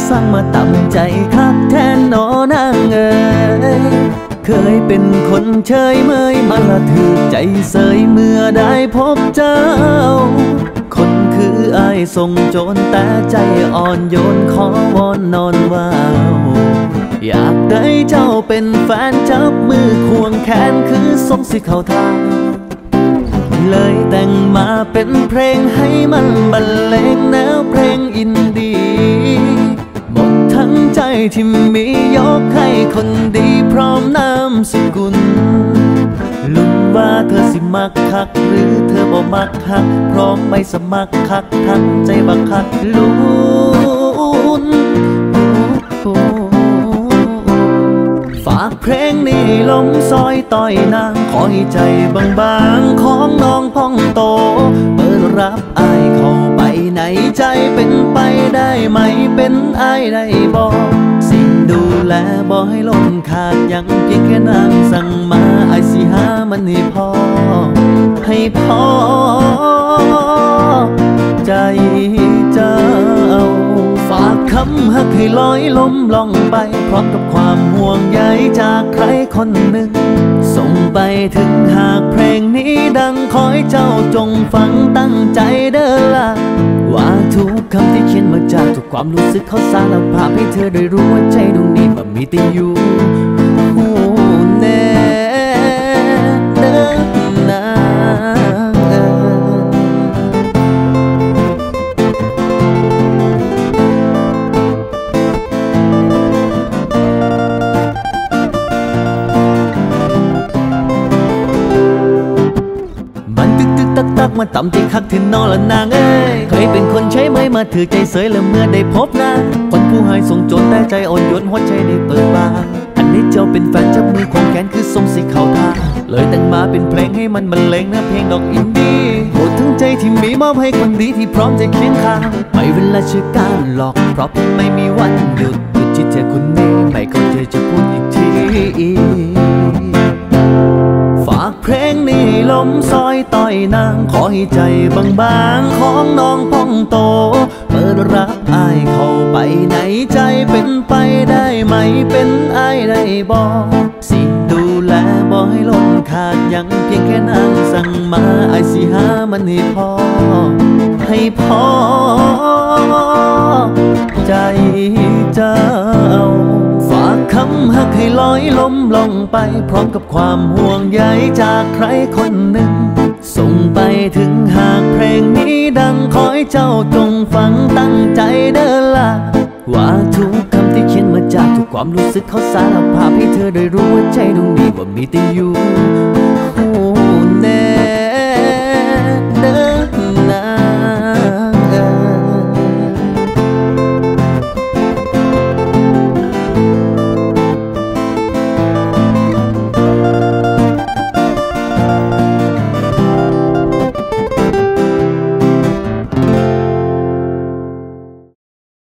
สั่งมาต่ำใจคักแทนนอนางเอ๋ยเคยเป็นคนเฉยเมยมาละถือใจเสยเมื่อได้พบเจ้าคนคืออ้ายทรงโจรแต่ใจอ่อนโยนขอวอนนอนว่าวอยากได้เจ้าเป็นแฟนจับมือควงแขนคือทรงสิเข้าทางเลยแต่งมาเป็นเพลงให้มันบรรเลงแนวเพลงอินดี้หมดทั้งใจที่มียกให้คนดีพร้อมนามสกุลลุ้นว่าเธอสิมักคักหรือเธอบ่มักคักพร้อมไปสมัครคักทั้งใจบักคักลุ้นฝากเพลงนี้ลมซอยต่อยนางขอให้ใจบางๆของน้องพองโตเปิดรับอายเข้าไปในใจเป็นไปได้ไหมเป็นอายได้บอกสิ่งดูแลบ่ให้ล้นขาดยังเพียงแค่นางสั่งมาอายสิหามันให้พอให้พอใจเจ้าฝากคำฮักให้ลอยล้มล่องไปพร้อมกับความห่วงใยจากใครคนหนึ่งส่งไปถึงหากเพลงนี้ดังขอให้เจ้าจงฟังตั้งใจเด้อล่ะว่าทุกคำที่เขียนมาจากทุกความรู้สึกเขาสารภาพให้เธอได้รู้ว่าใจดวงนี้มันมีแต่อยู่แน่เด้อนะตักมาต่ำใจคักถึงนอนละนางเอ้ยเคยเป็นคนใช้ไม้มาถือใจเสยแล้วเมื่อได้พบนางคนผู้ให้ทรงโจรแต่ใจอ่อนโยนหัวใจได้เปิดบานอันนี้เจ้าเป็นแฟนจับมือควงแขนคือทรงสิเข้าทางเลยแต่งมาเป็นเพลงให้มันบรรเลงนะเพลงดอกอินดี้หมดทั้งใจที่มีมอบให้คนดีที่พร้อมจะเคียงข้างไม่เวลาชื่อการหลอกเพราะไม่มีวันหยุดที่เธอคนนี้ไม่เข้าใจจะพูดอีกทีฝากเพลงนี้ลมซอยต่อยนางขอให้ใจบางๆของน้องพองโตเปิดรับอายเข้าไปในใจเป็นไปได้ไหมเป็นอายได้บอกสิ่งดูแลบ่ให้ล้นขาดยังเพียงแค่นางสั่งมาอายสิหามันให้พอให้พอใจเจ้าฝากคำฮักให้ลอยล้มลงไปพร้อมกับความห่วงใยจากใครคนหนึ่งส่งไปถึงหากเพลงนี้ดังขอให้เจ้าจงฟังตั้งใจเด้อล่ะว่าทุกคำที่เขียนมาจากทุกความรู้สึกเขาสารภาพให้เธอได้รู้ว่าใจดวงนี้ว่ามีแต่อยู่